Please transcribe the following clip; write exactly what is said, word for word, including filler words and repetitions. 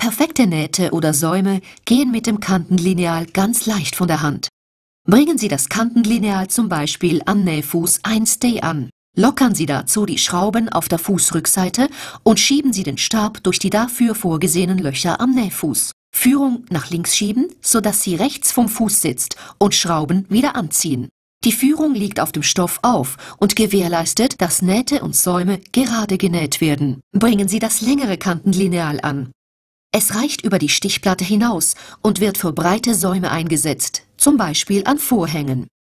Perfekte Nähte oder Säume gehen mit dem Kantenlineal ganz leicht von der Hand. Bringen Sie das Kantenlineal zum Beispiel am Nähfuß eins D an. Lockern Sie dazu die Schrauben auf der Fußrückseite und schieben Sie den Stab durch die dafür vorgesehenen Löcher am Nähfuß. Führung nach links schieben, sodass sie rechts vom Fuß sitzt, und Schrauben wieder anziehen. Die Führung liegt auf dem Stoff auf und gewährleistet, dass Nähte und Säume gerade genäht werden. Bringen Sie das längere Kantenlineal an. Es reicht über die Stichplatte hinaus und wird für breite Säume eingesetzt, zum Beispiel an Vorhängen.